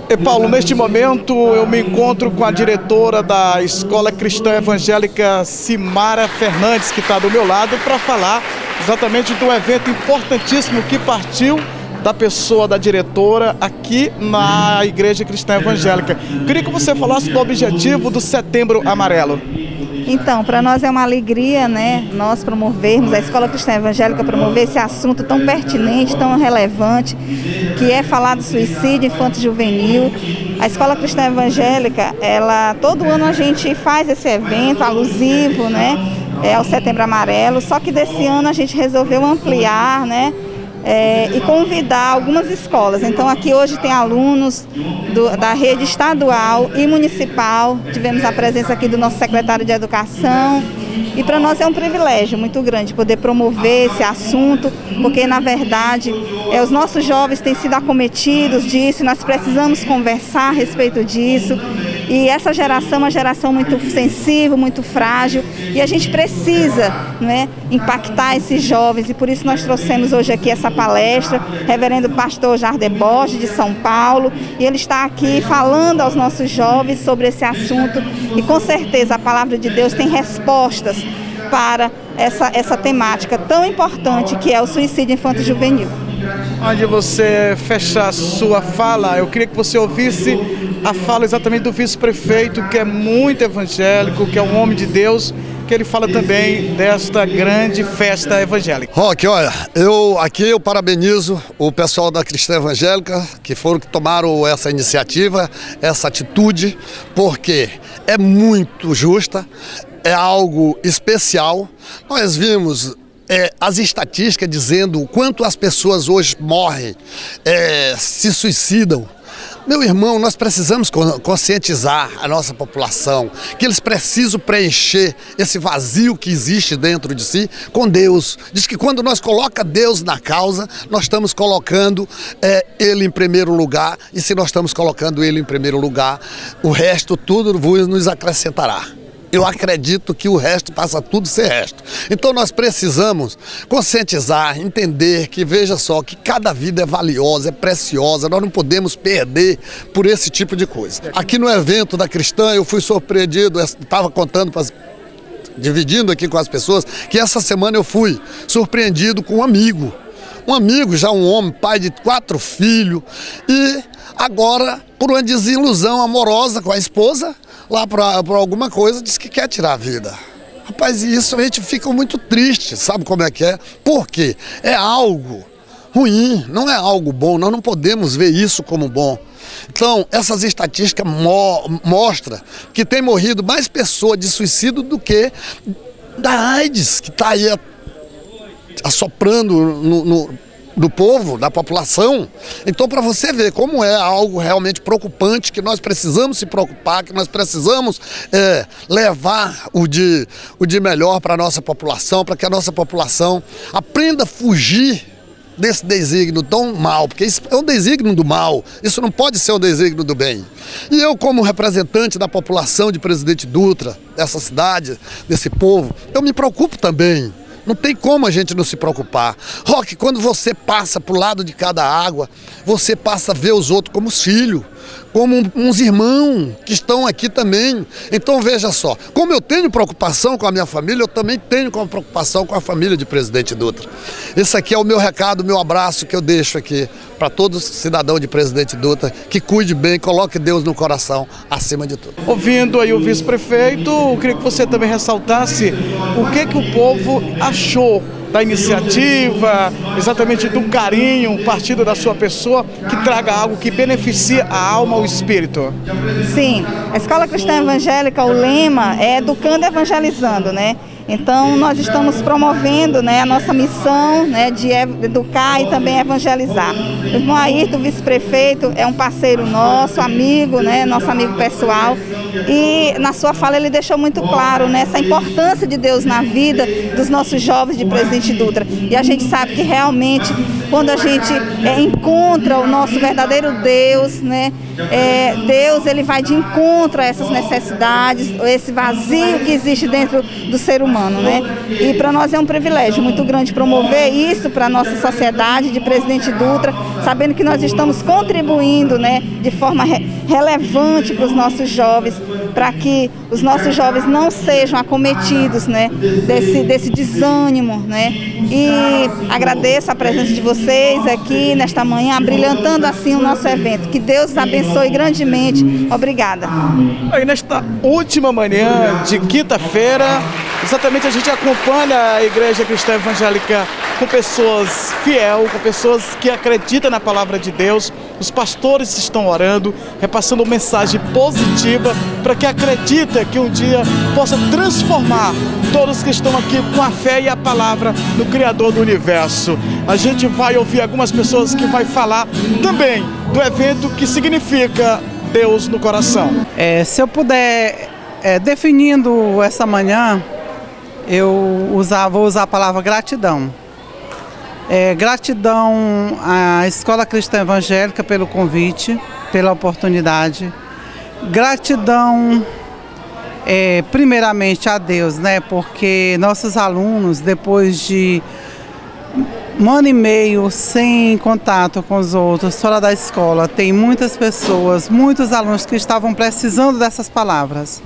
E Paulo, neste momento eu me encontro com a diretora da Escola Cristã Evangélica, Simara Fernandes, que está do meu lado, para falar exatamente do evento importantíssimo que partiu da pessoa da diretora aqui na Igreja Cristã Evangélica. Queria que você falasse do objetivo do Setembro Amarelo. Então, para nós é uma alegria, né, nós promovermos, a Escola Cristã Evangélica promover esse assunto tão pertinente, tão relevante, que é falar do suicídio infanto-juvenil. A Escola Cristã Evangélica, todo ano a gente faz esse evento alusivo, né, ao Setembro Amarelo, só que desse ano a gente resolveu ampliar, né, e convidar algumas escolas. Então aqui hoje tem alunos da rede estadual e municipal, tivemos a presença aqui do nosso secretário de Educação, e para nós é um privilégio muito grande poder promover esse assunto, porque na verdade os nossos jovens têm sido acometidos disso, nós precisamos conversar a respeito disso. E essa geração é uma geração muito sensível, muito frágil, e a gente precisa, né, impactar esses jovens, e por isso nós trouxemos hoje aqui essa palestra, reverendo pastor Jarder Borges, de São Paulo, e ele está aqui falando aos nossos jovens sobre esse assunto, e com certeza a palavra de Deus tem respostas para essa temática tão importante que é o suicídio infanto-juvenil. Antes de você fechar a sua fala, eu queria que você ouvisse a fala exatamente do vice-prefeito, que é muito evangélico, que é um homem de Deus, que ele fala também desta grande festa evangélica. Roque, olha, eu parabenizo o pessoal da Cristã Evangélica, que foram que tomaram essa iniciativa, essa atitude, porque é muito justa, é algo especial. Nós vimos as estatísticas dizendo o quanto as pessoas hoje morrem, se suicidam. Meu irmão, nós precisamos conscientizar a nossa população que eles precisam preencher esse vazio que existe dentro de si com Deus. Diz que quando nós colocamos Deus na causa, nós estamos colocando Ele em primeiro lugar, e se nós estamos colocando Ele em primeiro lugar, o resto tudo nos acrescentará. Eu acredito que o resto passa tudo a ser resto. Então nós precisamos conscientizar, entender que, veja só, que cada vida é valiosa, é preciosa, nós não podemos perder por esse tipo de coisa. Aqui no evento da Cristã eu fui surpreendido, estava contando, dividindo aqui com as pessoas, que essa semana eu fui surpreendido com um amigo, já um homem, pai de 4 filhos, e agora, por uma desilusão amorosa com a esposa, lá por alguma coisa, diz que quer tirar a vida. Rapaz, e isso a gente fica muito triste, sabe como é que é? Porque é algo ruim, não é algo bom, nós não podemos ver isso como bom. Então, essas estatísticas mostram que tem morrido mais pessoas de suicídio do que da AIDS, que está aí assoprando do povo, da população. Então, para você ver como é algo realmente preocupante, que nós precisamos se preocupar, que nós precisamos levar o de melhor para a nossa população, para que a nossa população aprenda a fugir desse desígnio tão mal, porque isso é um desígnio do mal, isso não pode ser um desígnio do bem. E eu, como representante da população de Presidente Dutra, dessa cidade, desse povo, eu me preocupo também. Não tem como a gente não se preocupar. Roque, quando você passa para o lado de cada água, você passa a ver os outros como os filhos, como uns irmãos que estão aqui também. Então veja só, como eu tenho preocupação com a minha família, eu também tenho preocupação com a família de Presidente Dutra. Esse aqui é o meu recado, o meu abraço que eu deixo aqui para todo cidadão de Presidente Dutra, que cuide bem, coloque Deus no coração acima de tudo. Ouvindo aí o vice-prefeito, eu queria que você também ressaltasse o que o povo achou da iniciativa, exatamente do carinho, partido da sua pessoa, que traga algo que beneficie a alma, o espírito. Sim, a Escola Cristã Evangélica, o lema é Educando e Evangelizando, né? Então nós estamos promovendo, né, a nossa missão, né, de educar e também evangelizar. O irmão Ayrton, vice-prefeito, é um parceiro nosso, amigo, né, nosso amigo pessoal, e na sua fala ele deixou muito claro, né, essa importância de Deus na vida dos nossos jovens de Presidente Dutra. E a gente sabe que realmente quando a gente encontra o nosso verdadeiro Deus, né? Deus, ele vai de encontro a essas necessidades, esse vazio que existe dentro do ser humano, né? E para nós é um privilégio muito grande promover isso para a nossa sociedade de Presidente Dutra, sabendo que nós estamos contribuindo, né, de forma relevante para os nossos jovens, para que os nossos jovens não sejam acometidos, né, desse desânimo, né? E agradeço a presença de vocês aqui nesta manhã, brilhantando assim o nosso evento. Que Deus abençoe grandemente. Obrigada. Aí nesta última manhã de quinta-feira, exatamente a gente acompanha a Igreja Cristã Evangélica com pessoas fiéis, com pessoas que acreditam na palavra de Deus. Os pastores estão orando, repassando mensagem positiva para que acredita que um dia possa transformar todos que estão aqui com a fé e a palavra no Criador do Universo. A gente vai ouvir algumas pessoas que vai falar também do evento que significa Deus no coração. Se eu puder, definindo essa manhã, eu vou usar a palavra gratidão. Gratidão à Escola Cristã Evangélica pelo convite, pela oportunidade. Gratidão, primeiramente, a Deus, né? Porque nossos alunos, depois de um ano e meio sem contato com os outros, fora da escola, tem muitas pessoas, muitos alunos que estavam precisando dessas palavras.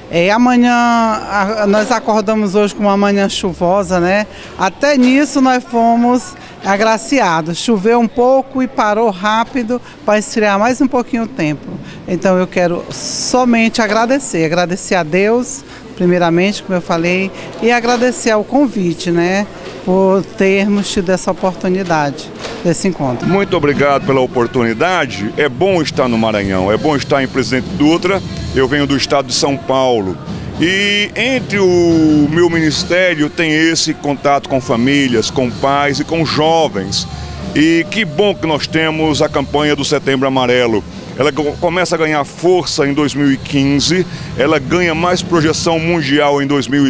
Amanhã, nós acordamos hoje com uma manhã chuvosa, né? Até nisso nós fomos agraciados. Choveu um pouco e parou rápido para esfriar mais um pouquinho o tempo. Então eu quero somente agradecer a Deus, primeiramente, como eu falei, e agradecer ao convite, né? Por termos tido essa oportunidade desse encontro. Muito obrigado pela oportunidade. É bom estar no Maranhão, é bom estar em Presidente Dutra. Eu venho do estado de São Paulo e entre o meu ministério tem esse contato com famílias, com pais e com jovens. E que bom que nós temos a campanha do Setembro Amarelo. Ela começa a ganhar força em 2015, ela ganha mais projeção mundial em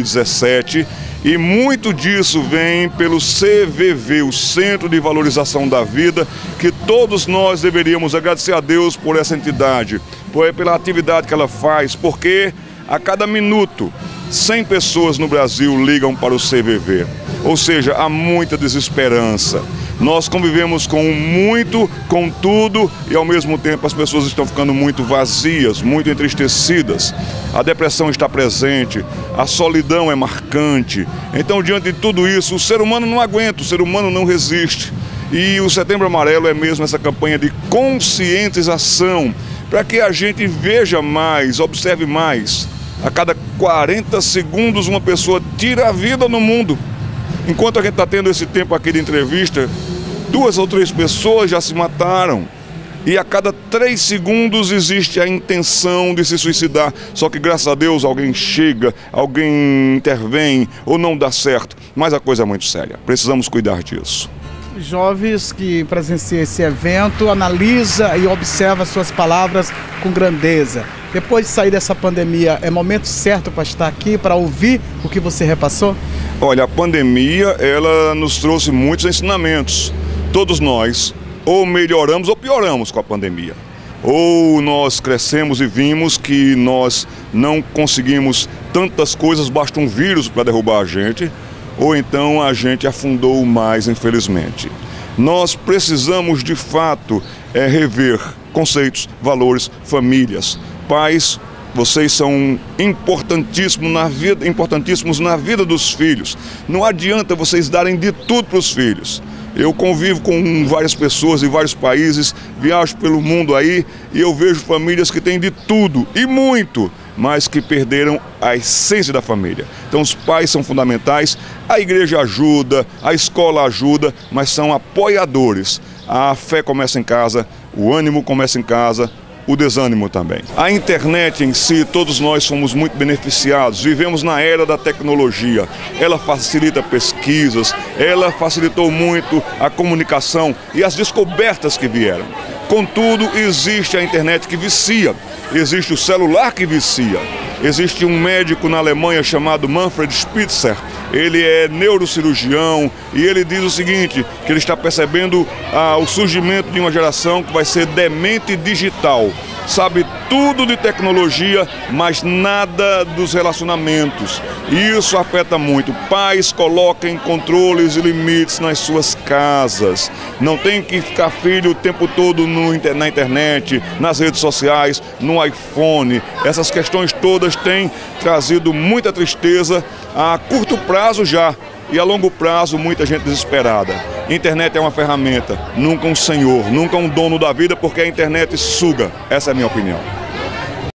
2017 e muito disso vem pelo CVV, o Centro de Valorização da Vida, que todos nós deveríamos agradecer a Deus por essa entidade, pela atividade que ela faz, porque a cada minuto 100 pessoas no Brasil ligam para o CVV, ou seja, há muita desesperança. Nós convivemos com muito, com tudo e ao mesmo tempo as pessoas estão ficando muito vazias, muito entristecidas. A depressão está presente, a solidão é marcante. Então, diante de tudo isso, o ser humano não aguenta, o ser humano não resiste. E o Setembro Amarelo é mesmo essa campanha de conscientização para que a gente veja mais, observe mais. A cada 40 segundos uma pessoa tira a vida no mundo. Enquanto a gente está tendo esse tempo aqui de entrevista, 2 ou 3 pessoas já se mataram. E a cada 3 segundos existe a intenção de se suicidar. Só que graças a Deus alguém chega, alguém intervém ou não dá certo. Mas a coisa é muito séria. Precisamos cuidar disso. Os jovens que presenciam esse evento analisa e observa suas palavras com grandeza. Depois de sair dessa pandemia, é momento certo para estar aqui, para ouvir o que você repassou? Olha, a pandemia, ela nos trouxe muitos ensinamentos. Todos nós ou melhoramos ou pioramos com a pandemia. Ou nós crescemos e vimos que nós não conseguimos tantas coisas, basta um vírus para derrubar a gente, ou então a gente afundou mais, infelizmente. Nós precisamos, de fato, rever conceitos, valores, famílias. Pais, vocês são importantíssimos na vida dos filhos. Não adianta vocês darem de tudo para os filhos. Eu convivo com várias pessoas em vários países, viajo pelo mundo aí e eu vejo famílias que têm de tudo e muito, mas que perderam a essência da família. Então os pais são fundamentais, a igreja ajuda, a escola ajuda, mas são apoiadores. A fé começa em casa, o ânimo começa em casa, o desânimo também. A internet em si, todos nós somos muito beneficiados, vivemos na era da tecnologia. Ela facilita pesquisas, ela facilitou muito a comunicação e as descobertas que vieram. Contudo, existe a internet que vicia, existe o celular que vicia. Existe um médico na Alemanha chamado Manfred Spitzer, ele é neurocirurgião e ele diz o seguinte, que ele está percebendo o surgimento de uma geração que vai ser demente digital. Sabe tudo de tecnologia, mas nada dos relacionamentos. E isso afeta muito. Pais coloquem controles e limites nas suas casas. Não tem que ficar filho o tempo todo na internet, nas redes sociais, no iPhone. Essas questões todas têm trazido muita tristeza a curto prazo já. E a longo prazo, muita gente desesperada. Internet é uma ferramenta, nunca um senhor, nunca um dono da vida, porque a internet suga. Essa é a minha opinião.